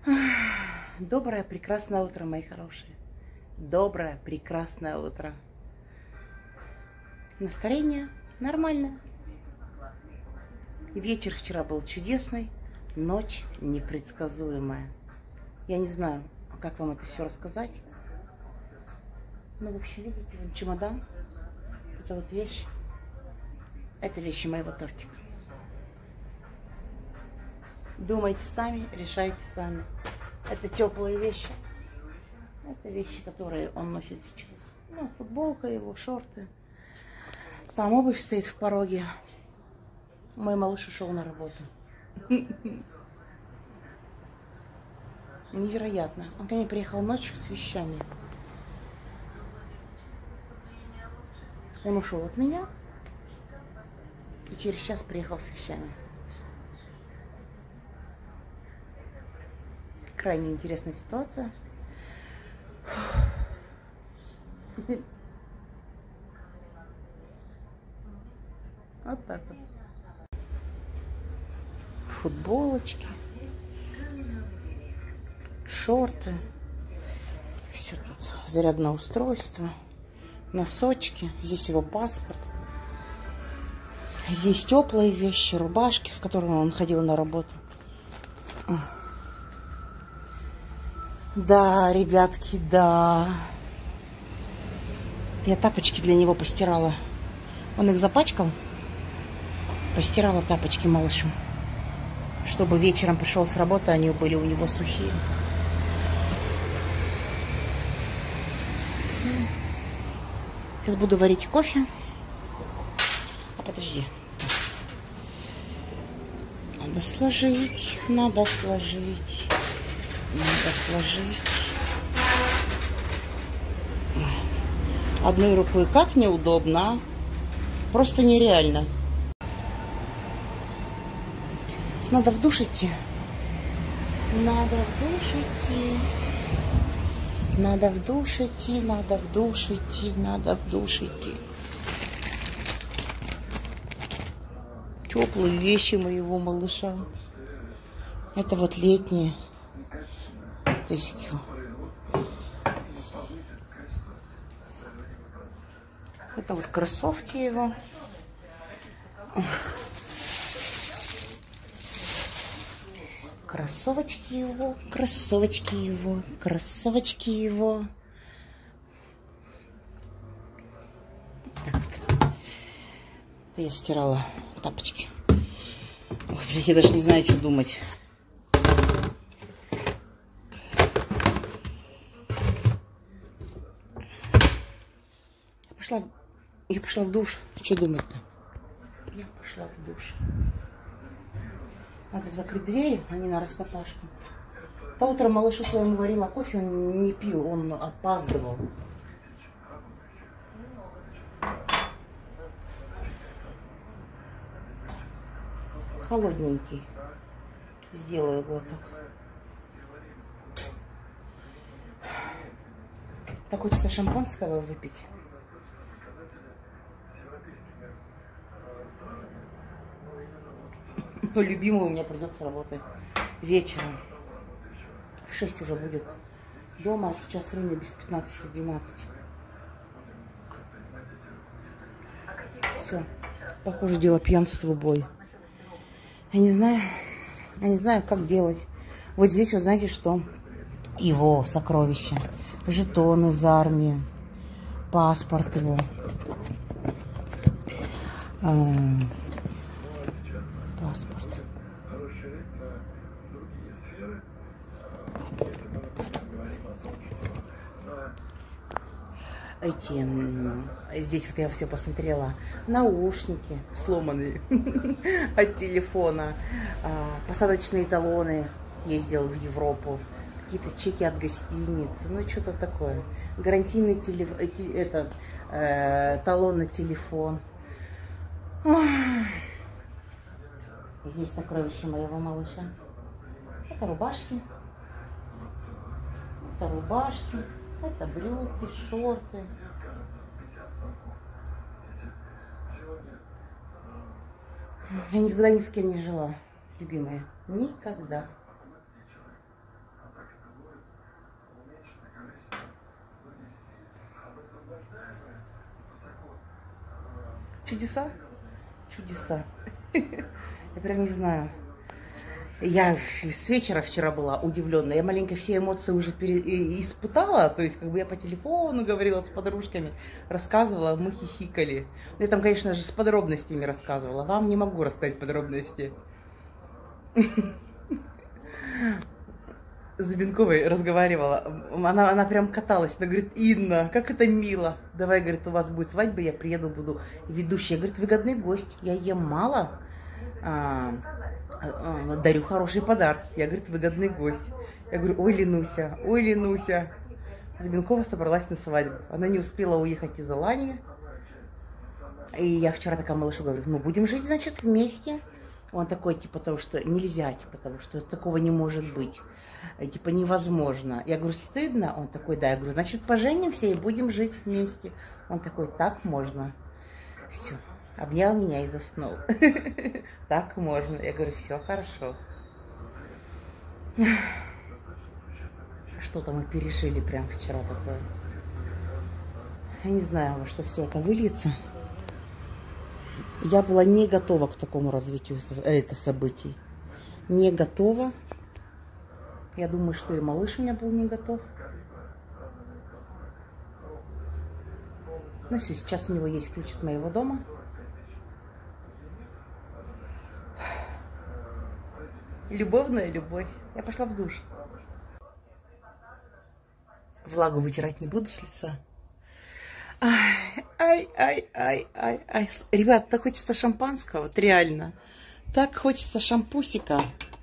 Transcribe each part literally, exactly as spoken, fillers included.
Доброе, прекрасное утро, мои хорошие. Доброе, прекрасное утро. Настроение нормальное. Вечер вчера был чудесный, ночь непредсказуемая. Я не знаю, как вам это все рассказать. Ну, в общем, видите, вон чемодан. Это вот вещь. Это вещи моего тортика. Думайте сами, решайте сами. Это теплые вещи. Это вещи, которые он носит сейчас. Ну, футболка его, шорты. Там обувь стоит в пороге. Мой малыш ушел на работу. Невероятно. Он ко мне приехал ночью с вещами. Он ушел от меня. И через час приехал с вещами. Крайне интересная ситуация. Вот так вот. Футболочки, шорты, все тут, зарядное устройство, носочки, здесь его паспорт, здесь теплые вещи, рубашки, в которых он ходил на работу. Да, ребятки, да. Я тапочки для него постирала. Он их запачкал. Постирала тапочки малышу. Чтобы вечером пришел с работы, они были у него сухие. Сейчас буду варить кофе. А подожди. Надо сложить, надо сложить. Надо сложить. Одной рукой как неудобно. Просто нереально. Надо в душ идти. Надо в душ идти. Надо в душ идти. Надо в душ идти. Надо в душ идти. Теплые вещи моего малыша. Это вот летние. Тысячу. Это вот кроссовки его. Кроссовочки его, кроссовочки его, кроссовочки его. Так вот. Я стирала тапочки. Ой, блядь, я даже не знаю, что думать. Пошла, я пошла в душ. Что думать-то? Я пошла в душ. Надо закрыть двери, они на растопашку. То утром малышу своему варила кофе, он не пил, он опаздывал. Холодненький. Сделаю глоток. Так хочется шампанского выпить. Но любимый у меня придется работать вечером. В шесть уже будет дома, а сейчас время без пятнадцати двенадцать. Все. Похоже, дело пьянство в бой. Я не знаю, я не знаю, как делать. Вот здесь вы знаете, что его сокровища. Жетон из армии. Паспорт его. Паспорт. Эти, здесь вот я все посмотрела, наушники сломанные от телефона, посадочные талоны, ездил в Европу, какие-то чеки от гостиницы, ну что-то такое, гарантийный телеф... этот, э, талон на телефон. Здесь сокровища моего малыша. Это рубашки. Это рубашки. Это брюки, шорты. Я никогда ни с кем не жила, любимая. Никогда. Чудеса? Чудеса. Я прям не знаю. Я с вечера вчера была удивленная. Я маленько все эмоции уже пере... испытала. То есть, как бы я по телефону говорила с подружками, рассказывала, мы хихикали. Я там, конечно же, с подробностями рассказывала. Вам не могу рассказать подробности. С Зубенковой разговаривала. Она, она прям каталась. Она говорит: Инна, как это мило. Давай, говорит, у вас будет свадьба, я приеду, буду ведущей. Я, говорит, выгодный гость. Я ем мало. А, а, дарю хороший подарок. Я, говорит, выгодный гость. Я говорю: ой, Ленуся, ой, Ленуся. Зубенкова собралась на свадьбу. Она не успела уехать из Алании. И я вчера такая малышу говорю: ну, будем жить, значит, вместе. Он такой, типа, того, что нельзя, типа, того, что такого не может быть. Типа, невозможно. Я говорю: стыдно? Он такой: да. Я говорю: значит, поженимся и будем жить вместе. Он такой: так можно. Все. Обнял меня и заснул. Так можно. Я говорю: все хорошо. Что-то мы пережили прям вчера такое. Я не знаю, во что все это выльется. Я была не готова к такому развитию это событий. Не готова. Я думаю, что и малыш у меня был не готов. Ну все, сейчас у него есть ключ от моего дома. Любовная любовь. Я пошла в душ. Влагу вытирать не буду с лица. Ай, ай, ай, ай, ай, ай. Ребят, так хочется шампанского, вот реально. Так хочется шампусика.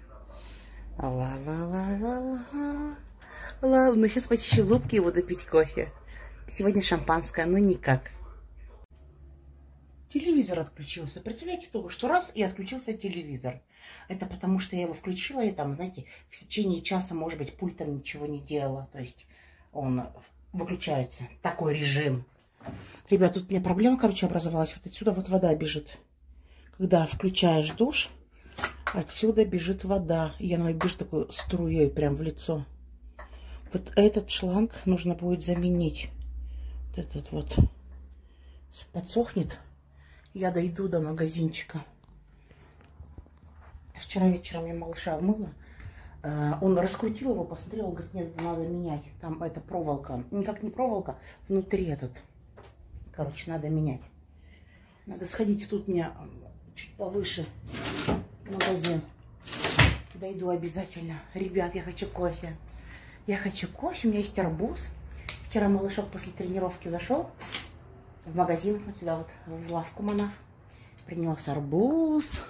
Ла-ла-ла-ла-ла. Ла. Ну, сейчас почищу зубки и буду пить кофе. Сегодня шампанское, но никак. Телевизор отключился. Представляете, только что раз и отключился телевизор. Это потому, что я его включила и там, знаете, в течение часа, может быть, пультом ничего не делала. То есть он выключается. Такой режим. Ребят, тут у меня проблема, короче, образовалась. Вот отсюда вот вода бежит. Когда включаешь душ, отсюда бежит вода. И она бежит такой струей прям в лицо. Вот этот шланг нужно будет заменить. Вот этот вот подсохнет. Я дойду до магазинчика. Вчера вечером я малыша мыла. Он раскрутил его, посмотрел, говорит: нет, надо менять. Там это проволока. Никак не проволока, внутри этот. Короче, надо менять. Надо сходить, тут у меня чуть повыше магазин. Дойду обязательно. Ребят, я хочу кофе. Я хочу кофе, у меня есть арбуз. Вчера малышок после тренировки зашел в магазин, вот сюда вот, в лавку Монах. Принес арбуз.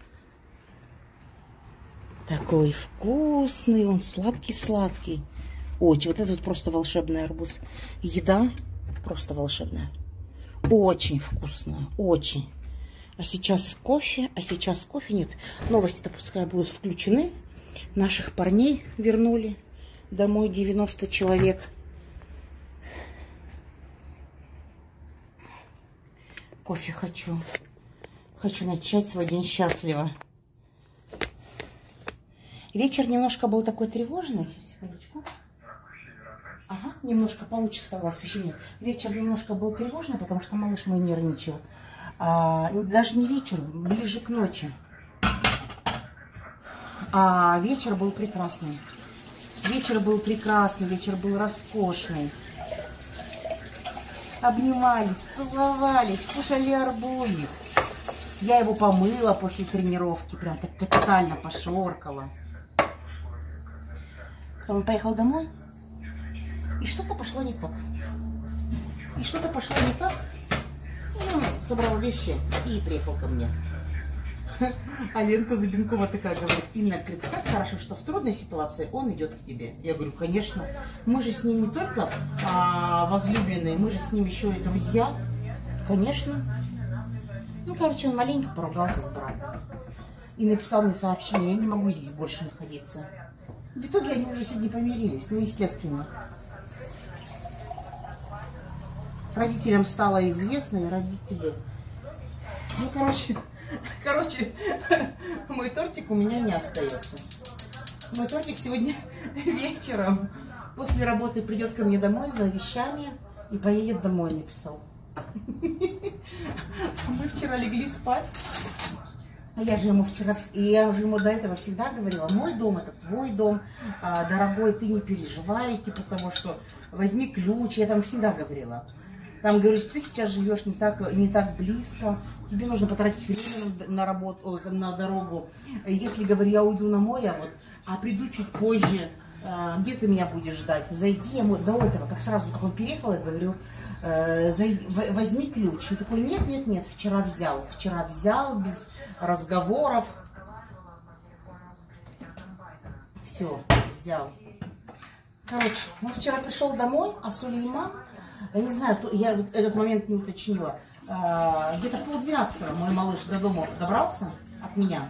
Такой вкусный, он сладкий-сладкий. Очень, вот этот просто волшебный арбуз. Еда просто волшебная. Очень вкусная, очень. А сейчас кофе, а сейчас кофе нет. Новости-то пускай будут включены. Наших парней вернули домой, девяносто человек. Кофе хочу. Хочу начать свой день счастливо. Вечер немножко был такой тревожный. Сейчас, секундочку. Ага, немножко получше стало освещение. Вечер немножко был тревожный, потому что малыш мой нервничал. А, даже не вечер, ближе к ночи. А вечер был прекрасный. Вечер был прекрасный, вечер был роскошный. Обнимались, целовались, кушали арбузик. Я его помыла после тренировки, прям так капитально пошоркала. Потом он поехал домой, и что-то пошло не так. И что-то пошло не так. И он собрал вещи и приехал ко мне. А Ленка Зубенкова такая говорит: Инна, говорит, как хорошо, что в трудной ситуации он идет к тебе. Я говорю: конечно, мы же с ним не только а, возлюбленные, мы же с ним еще и друзья. Конечно. Ну, короче, он маленько поругался с братом. И написал мне сообщение: я не могу здесь больше находиться. В итоге они уже сегодня помирились, ну, естественно. Родителям стало известно, и родители... Ну, короче, короче, мой тортик у меня не остается. Мой тортик сегодня вечером после работы придет ко мне домой за вещами и поедет домой, написал. Мы вчера легли спать. А я же ему вчера, и я уже ему до этого всегда говорила, мой дом это твой дом, а, дорогой, ты не переживай, типа того, что возьми ключ, я там всегда говорила. Там, говорю, ты сейчас живешь не так, не так близко, тебе нужно потратить время на работу, на дорогу. Если, говорю, я уйду на море, вот, а приду чуть позже, а, где ты меня будешь ждать? Зайди, я ему до этого, как сразу, как он переехал, я говорю, зайди, возьми ключ. И такой, нет, нет, нет, вчера взял, вчера взял, без разговоров. Все, взял. Короче, он вчера пришел домой, а Сулейман, я не знаю, я вот этот момент не уточнила, где-то полдвенадцатого мой малыш до дома добрался от меня,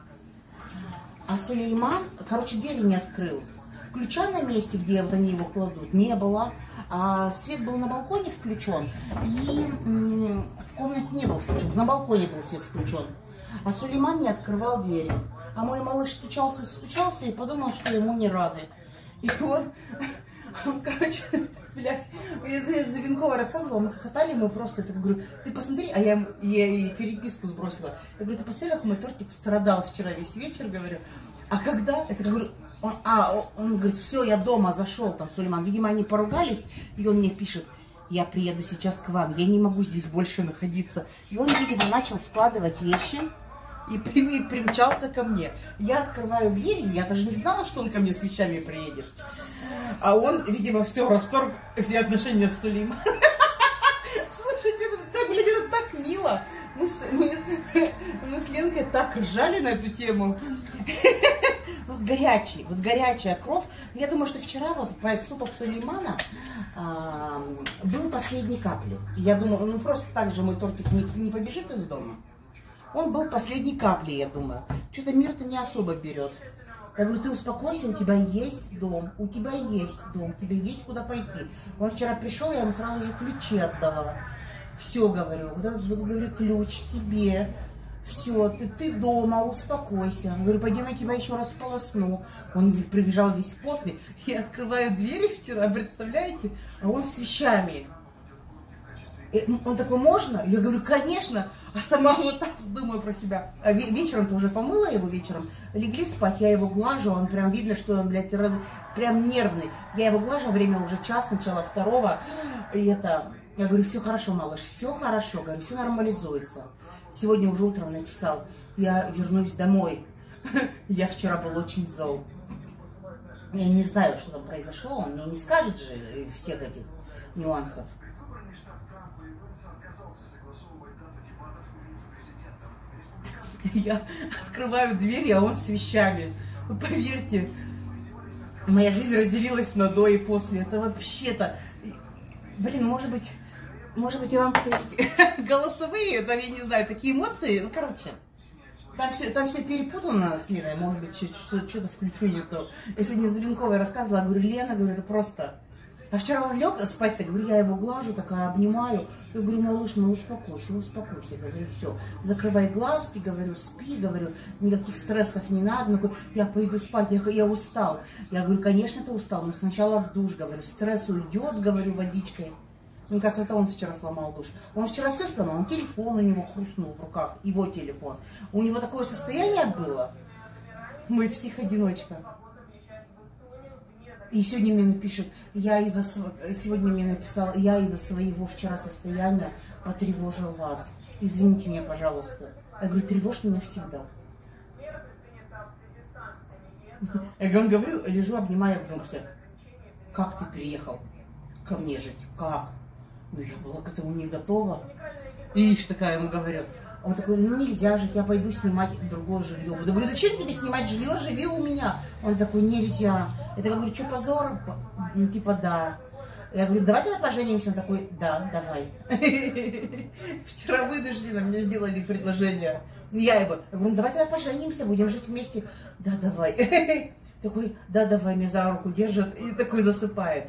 а Сулейман, короче, двери не открыл. Ключа на месте, где вот они его кладут, не было. А свет был на балконе включен, и в комнате не был включен, на балконе был свет включен. А Сулейман не открывал двери. А мой малыш стучался, стучался и подумал, что ему не рады. И вот, короче, блядь, я Завинкова рассказывала, мы хохотали, мы просто, я говорю, ты посмотри, а я, я ей переписку сбросила. Я говорю, ты посмотри, как мой тортик страдал вчера весь вечер, говорю. А когда, это говорю, он, а, он говорит, все, я дома зашел, там, Сулейман, видимо, они поругались, и он мне пишет, я приеду сейчас к вам, я не могу здесь больше находиться. И он, видимо, начал складывать вещи и при, примчался ко мне. Я открываю дверь, я даже не знала, что он ко мне с вещами приедет. А он, видимо, все, расторг все отношения с Сулейманом. Слушайте, это так, блядь, это так мило. Мы с, мы, мы с Ленкой так ржали на эту тему. Вот горячий, вот горячая кровь. Я думаю, что вчера вот по супах Сулеймана а, был последней капли. Я думаю, ну просто так же мой тортик не, не побежит из дома. Он был последней каплей, я думаю. Что-то мир-то не особо берет. Я говорю, ты успокойся, у тебя есть дом, у тебя есть дом, тебе есть куда пойти. Он вчера пришел, я ему сразу же ключи отдала. Все, говорю, вот этот вот, говорю, ключ тебе. Все, ты, ты дома, успокойся. Говорю, пойди на тебя еще раз полосну. Он прибежал весь потный. Я открываю двери вчера, представляете? А он с вещами. И он такой, можно? Я говорю, конечно. А сама вот так думаю про себя. А вечером-то уже помыла его вечером. Легли спать, я его глажу. Он прям видно, что он, блядь, раз... прям нервный. Я его глажу, время уже час, начало второго. И это... Я говорю, все хорошо, малыш, все хорошо. Говорю, все нормализуется. Сегодня уже утром написал, я вернусь домой. Я вчера был очень зол. Я не знаю, что там произошло, он мне не скажет же всех этих нюансов. Я открываю дверь, а он с вещами. Вы поверьте, моя жизнь разделилась на до и после. Это вообще-то... Блин, может быть... Может быть, я вам голосовые, там, я не знаю, такие эмоции, ну, короче, там все, там все перепутано с Леной, может быть, что-то включу не то. Я сегодня с Завинковой рассказывала, говорю, Лена, говорю, это просто... А вчера он лег спать-то, говорю, я его глажу, такая обнимаю, я говорю, малыш, ну успокойся, успокойся, говорю, все, закрывай глазки, говорю, спи, говорю, никаких стрессов не надо, говорю, я пойду спать, я, я устал. Я говорю, конечно, ты устал, но сначала в душ, говорю, стресс уйдет, говорю, водичкой. Мне кажется, это он вчера сломал душ. Он вчера все сломал, он телефон у него хрустнул в руках, его телефон. У него такое состояние было. Мой псих-одиночка. И сегодня мне напишет, я из-за сегодня мне написал, я из-за своего вчера состояния потревожил вас. Извините меня, пожалуйста. Я говорю, тревожь меня всегда. Я говорю, лежу, обнимаю в думке. Как ты переехал ко мне жить? Как? Ну, я была к этому не готова. Ишь, такая ему говорю. Он такой, ну нельзя же, я пойду снимать другое жилье. Я говорю, зачем тебе снимать жилье, живи у меня. Он такой, нельзя. Я говорю, что, позор? Ну, типа, да. Я говорю, давай тогда поженимся. Он такой, да, давай. Вчера вынужденно мне сделали предложение. Я его, я говорю, давай тогда поженимся, будем жить вместе. Да, давай. Такой, да, давай, меня за руку держит и такой засыпает.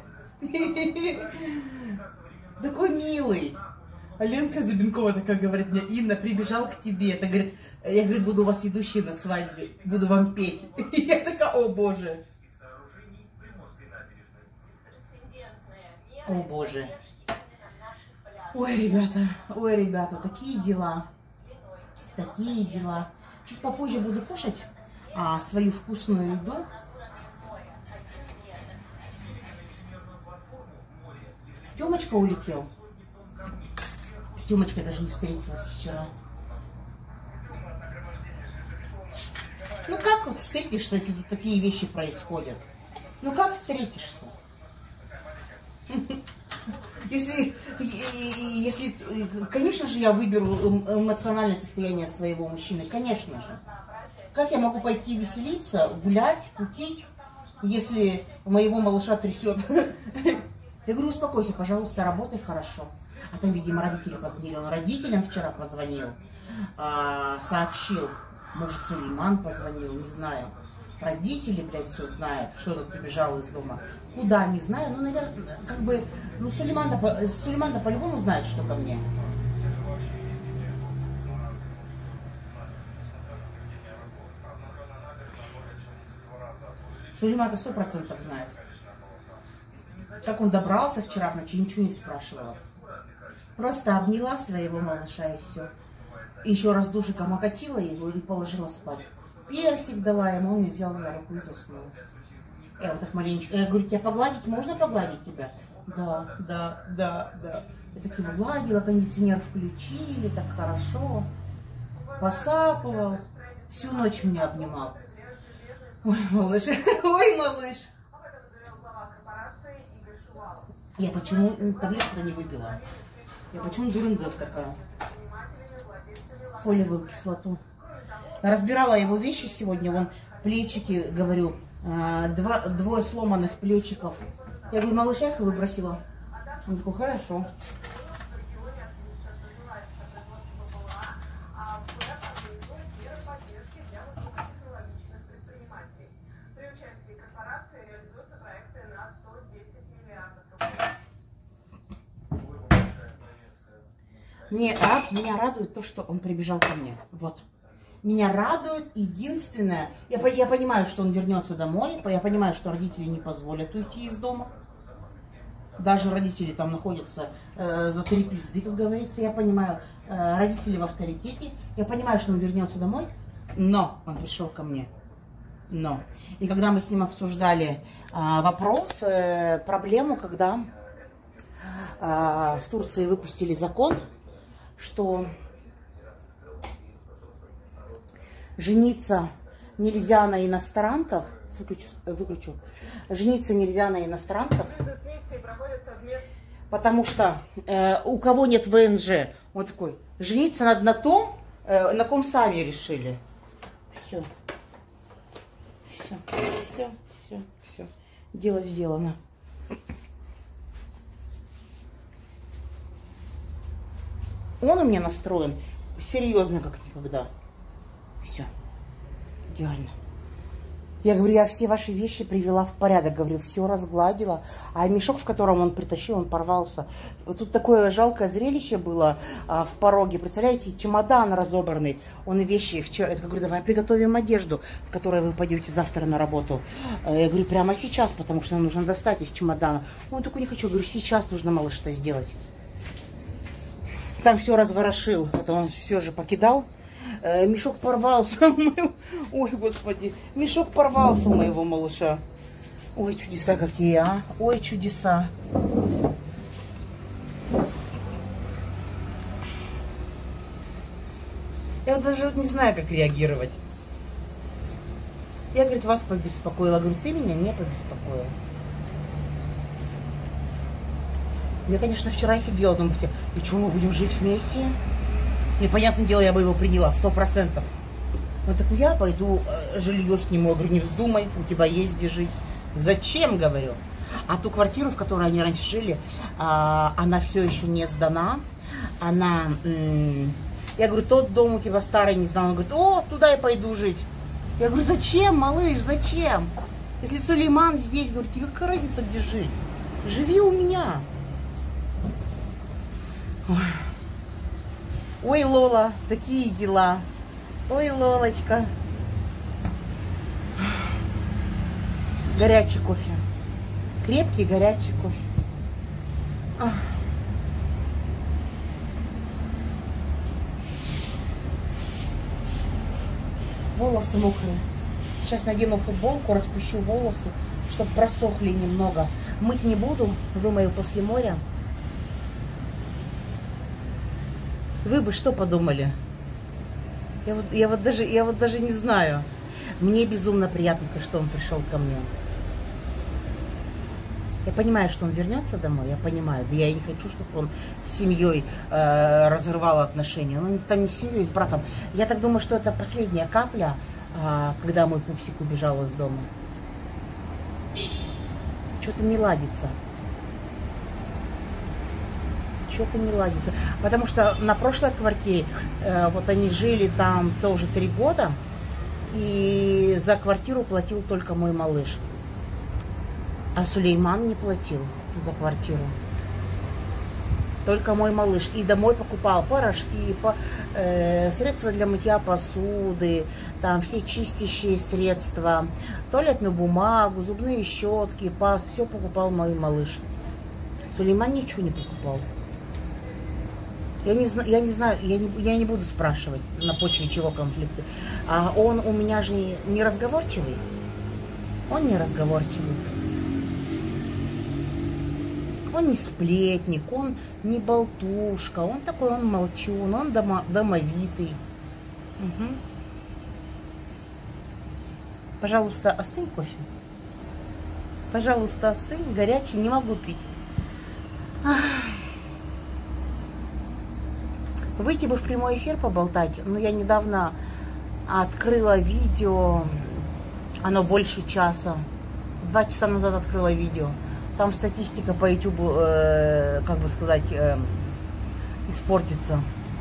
Такой милый. А Ленка Забинкова такая говорит мне, Инна, прибежал к тебе. Это говорит, я говорит, буду у вас ведущей на свадьбе, буду вам петь. И я такая, о боже. О боже. Ой, ребята, ой, ребята, такие дела. Такие дела. Чуть попозже буду кушать а, свою вкусную еду. Тёмочка улетел. С Тёмочкой даже не встретилась вчера. Ну как вот встретишься, если тут такие вещи происходят? Ну как встретишься? Если, если, конечно же, я выберу эмоциональное состояние своего мужчины, конечно же. Как я могу пойти веселиться, гулять, кутить, если моего малыша трясет? Я говорю, успокойся, пожалуйста, работай хорошо. А там, видимо, родители позвонили. Он родителям вчера позвонил, сообщил. Может, Сулейман позвонил, не знаю. Родители, блядь, все знают, что тут убежал из дома. Куда, не знаю. Ну, наверное, как бы, ну, Сулейман-то Сулейман по-любому знает, что ко мне. Сулейман-то сто процентов знает. Как он добрался вчера в ночь, ничего не спрашивала. Просто обняла своего малыша и все. И еще раз душиком окатила его и положила спать. Персик дала ему, он мне взял за руку и заснул. Я вот так маленечко. Я говорю, тебя погладить? Можно погладить тебя? Да, да, да, да. Я так его гладила, кондиционер включили, так хорошо. Посапывал. Всю ночь меня обнимал. Ой, малыш, ой, малыш. Я почему таблетку-то не выпила? Я почему дурында такая? Фолиевую кислоту. Разбирала его вещи сегодня, вон плечики, говорю, два, двое сломанных плечиков. Я говорю, малыш, я их выбросила. Он такой, хорошо. Мне, а, меня радует то, что он прибежал ко мне. Вот. Меня радует единственное. Я, я понимаю, что он вернется домой. Я понимаю, что родители не позволят уйти из дома. Даже родители там находятся э, за три пизды, как говорится. Я понимаю, э, родители в авторитете. Я понимаю, что он вернется домой. Но он пришел ко мне. Но. И когда мы с ним обсуждали э, вопрос, э, проблему, когда э, в Турции выпустили закон, что жениться нельзя на иностранках, выключу, выключу, жениться нельзя на иностранках, потому что э, у кого нет вэ эн жэ, он такой, жениться надо на том, э, на ком сами решили. Все, все, все, все, все, дело сделано. Он у меня настроен серьезно, как никогда. Все. Идеально. Я говорю, я все ваши вещи привела в порядок. Говорю, все разгладила. А мешок, в котором он притащил, он порвался. Вот тут такое жалкое зрелище было а, в пороге. Представляете, чемодан разобранный. Он и вещи вчера. Я говорю, давай приготовим одежду, в которой вы пойдете завтра на работу. Я говорю, прямо сейчас, потому что нам нужно достать из чемодана. Он такой, не хочу. Я говорю, сейчас нужно, малыш, что сделать. Там все разворошил. Это он все же покидал. Э, мешок порвался. Ой, господи. Мешок порвался у моего малыша. Ой, чудеса какие, а. Ой, чудеса. Я даже не знаю, как реагировать. Я, говорит, вас побеспокоила. Говорю, ты меня не побеспокоила. Я, конечно, вчера офигела. Думаете, и что, мы будем жить вместе? Непонятное дело, я бы его приняла, сто процентов. Он такой, я пойду э, жилье сниму. Я говорю, не вздумай, у тебя есть где жить. Зачем, говорю? А ту квартиру, в которой они раньше жили, э, она все еще не сдана. Она, э, я говорю, тот дом у тебя старый, не знаю. Он говорит, о, туда я пойду жить. Я говорю, зачем, малыш, зачем? Если Сулейман здесь, говорю, тебе какая разница, где жить? Живи у меня. Ой. Ой, Лола, такие дела. Ой, Лолочка. Горячий кофе. Крепкий горячий кофе. волосы мокрые. Сейчас надену футболку, распущу волосы, чтобы просохли немного. Мыть не буду, вымою после моря. Вы бы что подумали? Я вот, я вот, даже, я вот даже не знаю. Мне безумно приятно, то, что он пришел ко мне. Я понимаю, что он вернется домой, я понимаю. Я и не хочу, чтобы он с семьей э, разрывал отношения. Ну, там не с семьей, с братом. Я так думаю, что это последняя капля, э, когда мой пупсик убежал из дома. Что-то не ладится. Что-то не ладится. Потому что на прошлой квартире, э, вот они жили там тоже три года, и за квартиру платил только мой малыш. А Сулейман не платил за квартиру. Только мой малыш. И домой покупал порошки, по, э, средства для мытья посуды, там все чистящие средства, туалетную бумагу, зубные щетки, паст. Все покупал мой малыш. Сулейман ничего не покупал. Я не, я не знаю, я не, я не буду спрашивать, на почве чего конфликты. А он у меня же не разговорчивый. Он не разговорчивый. Он не сплетник, он не болтушка, он такой, он молчун, он домо, домовитый. Угу. Пожалуйста, остынь кофе. Пожалуйста, остынь, горячий, не могу пить. Ах. Выйти бы в прямой эфир поболтать, но я недавно открыла видео, оно больше часа, два часа назад открыла видео. Там статистика по YouTube, э, как бы сказать, э, испортится.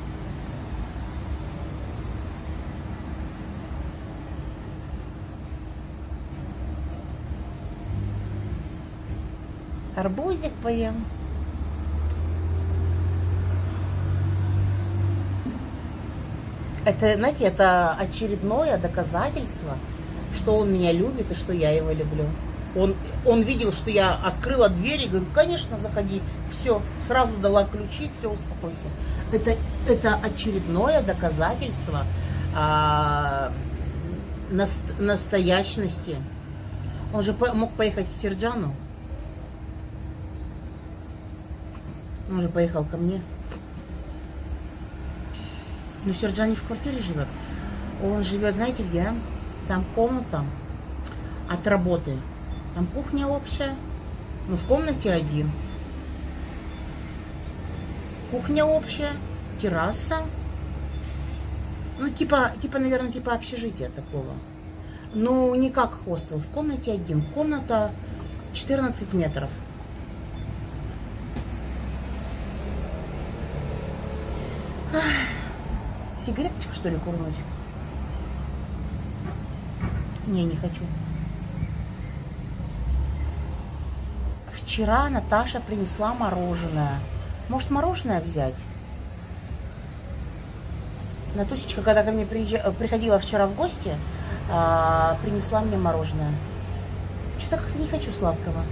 Арбузик поем. Это, знаете, это очередное доказательство, что он меня любит и что я его люблю. Он, он видел, что я открыла дверь и говорю, конечно, заходи. Все, сразу дала ключи, все, успокойся. Это, это очередное доказательство а, наст, настоящности. Он же по, мог поехать к Серджану. Он же поехал ко мне. Но Серджан не в квартире живет. Он живет, знаете где? Там комната от работы. Там кухня общая, но в комнате один. Кухня общая, терраса. Ну, типа, типа, наверное, типа общежития такого. Ну, не как хостел, в комнате один. Комната четырнадцать метров. Ах, сигареточку, что ли, курнуть? Не, не хочу. Вчера Наташа принесла мороженое. Может, мороженое взять? Натусечка, когда ко мне приезжала, приходила вчера в гости, а, принесла мне мороженое. Что-то как-то не хочу сладкого.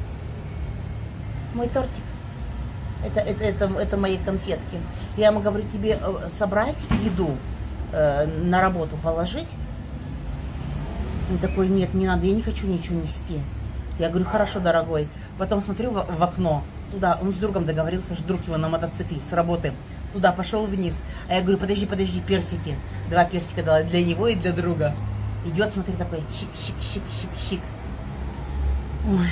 Мой тортик. Это, это, это, это мои конфетки. Я ему говорю, тебе собрать еду э, на работу положить? Он такой, нет, не надо, я не хочу ничего нести. Я говорю, хорошо, дорогой. Потом смотрю в, в окно, туда, он с другом договорился, что друг его на мотоцикле с работы, туда пошел вниз. А я говорю, подожди, подожди, персики. Два персика дала для него и для друга. Идет, смотри, такой, щик-щик-щик-щик-щик. Ой.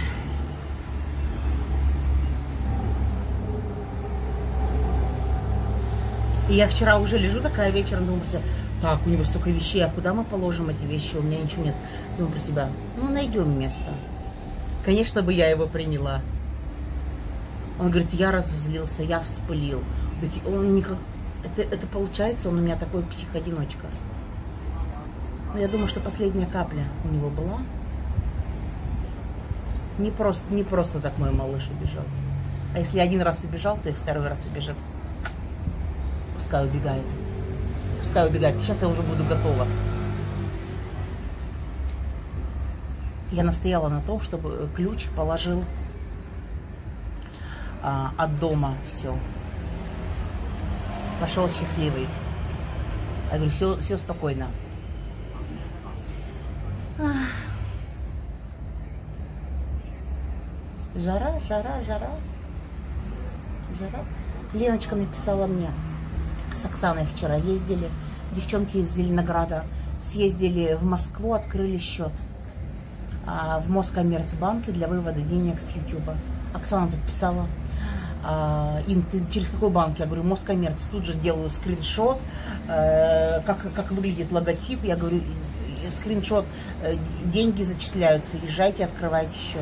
И я вчера уже лежу такая вечером, думаю про себя, так, у него столько вещей, а куда мы положим эти вещи? У меня ничего нет. Думаю про себя, ну, найдем место. Конечно бы я его приняла. Он говорит, я разозлился, я вспылил. Он никак... это, это получается, он у меня такой псих-одиночка. Но я думаю, что последняя капля у него была. Не просто, не просто так мой малыш убежал. А если один раз убежал, то и второй раз убежит. Пускай убегает. Пускай убегает. Сейчас я уже буду готова. Я настояла на том, чтобы ключ положил а, от дома. Все. Пошел счастливый. Я говорю, все, все спокойно. Жара, жара, жара. Жара. Леночка написала мне. С Оксаной вчера ездили. Девчонки из Зеленограда съездили в Москву, открыли счет а, в Москоммерцбанке для вывода денег с Ютуба. Оксана тут писала. А, им, ты через какой банк? Я говорю, Москоммерц. Тут же делаю скриншот, э, как, как выглядит логотип. Я говорю, скриншот, э, деньги зачисляются, езжайте, открывайте счет.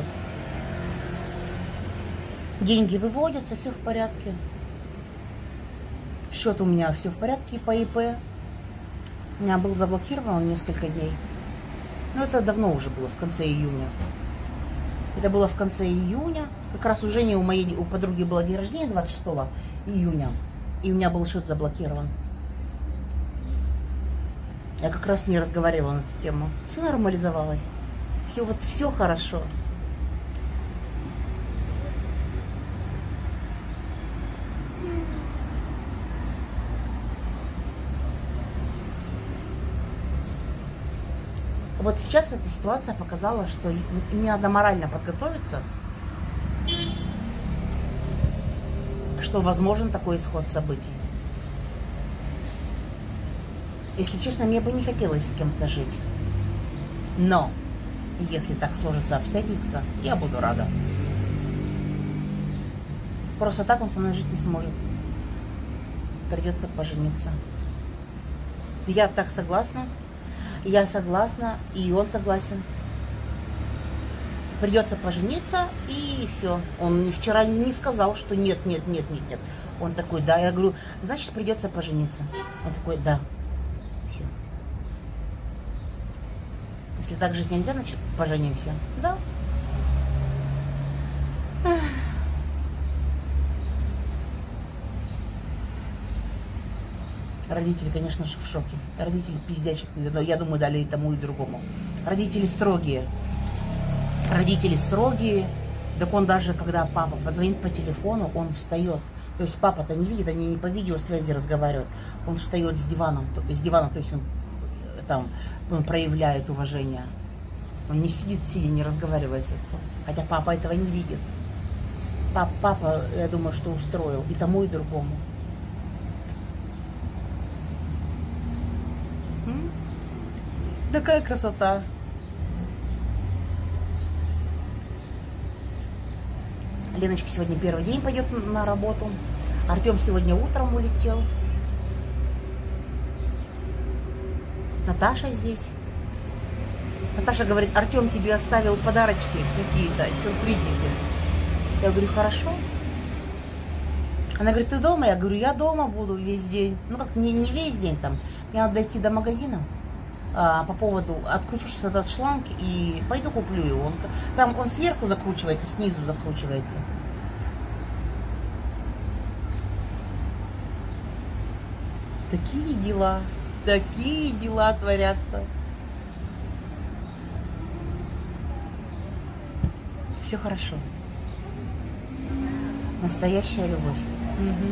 Деньги выводятся, все в порядке. Счет у меня все в порядке по ИП. У меня был заблокирован несколько дней. Но это давно уже было, в конце июня. Это было в конце июня. Как раз у Жени, у моей у подруги было день рождения двадцать шестого июня. И у меня был счет заблокирован. Я как раз не разговаривала на эту тему. Все нормализовалось. Все, вот все хорошо. Вот сейчас эта ситуация показала, что мне надо морально подготовиться, что возможен такой исход событий. Если честно, мне бы не хотелось с кем-то жить. Но, если так сложатся обстоятельства, я буду рада. Просто так он со мной жить не сможет. Придется пожениться. Я так согласна. Я согласна, и он согласен. Придется пожениться, и все. Он вчера не сказал, что нет, нет, нет, нет, нет. Он такой, да. Я говорю, значит, придется пожениться. Он такой, да. Все. Если так жить нельзя, значит, поженимся. Да. Родители, конечно же, в шоке. Родители пиздячат, но я думаю, дали и тому, и другому. Родители строгие. Родители строгие. Так он даже, когда папа позвонит по телефону, он встает. То есть папа-то не видит, они не по видеосвязи разговаривают. Он встает с диваном, с дивана, то есть он там он проявляет уважение. Он не сидит, сидя, не разговаривает с отцом. Хотя папа этого не видит. Пап, папа, я думаю, что устроил и тому, и другому. Такая красота. Леночка сегодня первый день пойдет на работу. Артем сегодня утром улетел. Наташа здесь. Наташа говорит, Артем тебе оставил подарочки какие-то, сюрпризики. Я говорю, хорошо. Она говорит, ты дома? Я говорю, я дома буду весь день. Ну как, не, не весь день там. Мне надо дойти до магазина. А, по поводу, откручусь этот шланг и пойду куплю его. Он, там он сверху закручивается, снизу закручивается. Такие дела, такие дела творятся. Все хорошо. Настоящая любовь. Угу.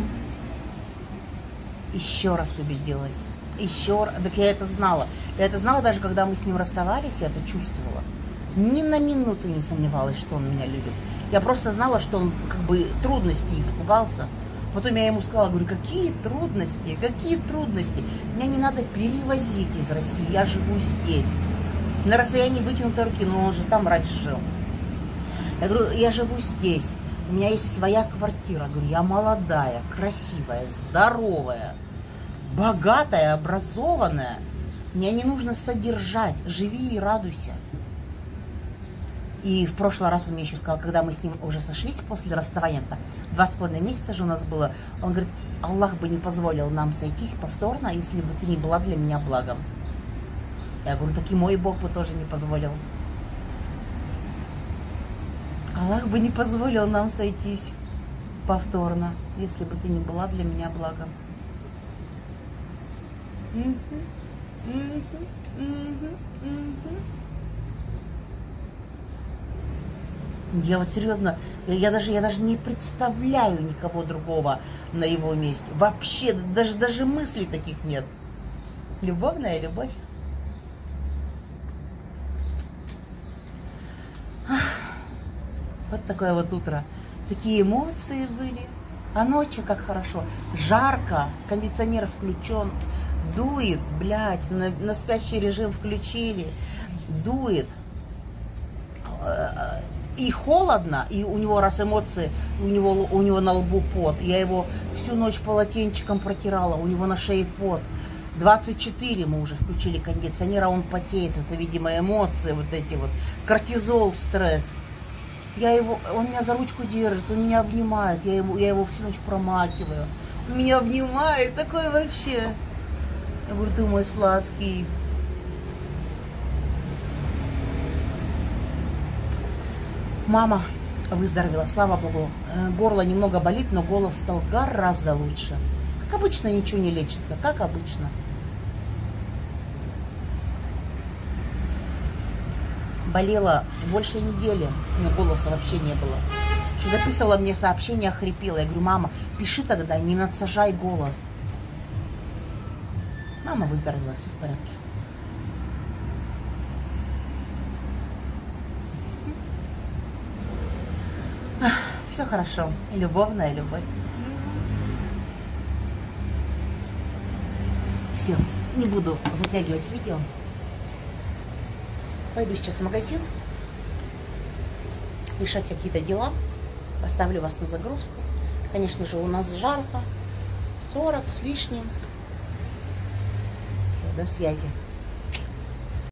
Еще раз убедилась. Еще раз. Так я это знала. Я это знала даже, когда мы с ним расставались, я это чувствовала. Ни на минуту не сомневалась, что он меня любит. Я просто знала, что он как бы трудностей испугался. Потом я ему сказала, говорю, какие трудности, какие трудности. Меня не надо перевозить из России, я живу здесь. На расстоянии вытянутой руки, но он же там раньше жил. Я говорю, я живу здесь, у меня есть своя квартира. Говорю, я молодая, красивая, здоровая, богатая, образованная. Мне не нужно содержать, живи и радуйся. И в прошлый раз он мне еще сказал, когда мы с ним уже сошлись после расставания-то, два с половиной месяца же у нас было, он говорит, Аллах бы не позволил нам сойтись повторно, если бы ты не была для меня благом. Я говорю, так и мой Бог бы тоже не позволил. Аллах бы не позволил нам сойтись повторно, если бы ты не была для меня благом. Я вот серьезно, я, я, даже, я даже не представляю никого другого на его месте. Вообще, даже, даже мыслей таких нет. Любовная любовь. Вот такое вот утро. Такие эмоции были. А ночью как хорошо. Жарко, кондиционер включен, дует, блядь, на, на спящий режим включили, дует. И холодно, и у него раз эмоции, у него, у него на лбу пот. Я его всю ночь полотенчиком протирала, у него на шее пот. двадцать четыре мы уже включили кондиционер, а он потеет. Это, видимо, эмоции вот эти вот. Кортизол, стресс. Я его, он меня за ручку держит, он меня обнимает, я его, я его всю ночь промакиваю. Он меня обнимает, такой вообще. Я говорю, ты мой сладкий. Мама выздоровела, слава богу. Горло немного болит, но голос стал гораздо лучше. Как обычно, ничего не лечится, как обычно. Болела больше недели, у меня голоса вообще не было. Еще записывала мне сообщение, хрипела. Я говорю, мама, пиши тогда, не надсажай голос. Мама выздоровела, все в порядке. Все хорошо, любовная любовь. Все, не буду затягивать видео. Пойду сейчас в магазин, решать какие-то дела. Поставлю вас на загрузку. Конечно же, у нас жарко, сорок с лишним. Все, до связи.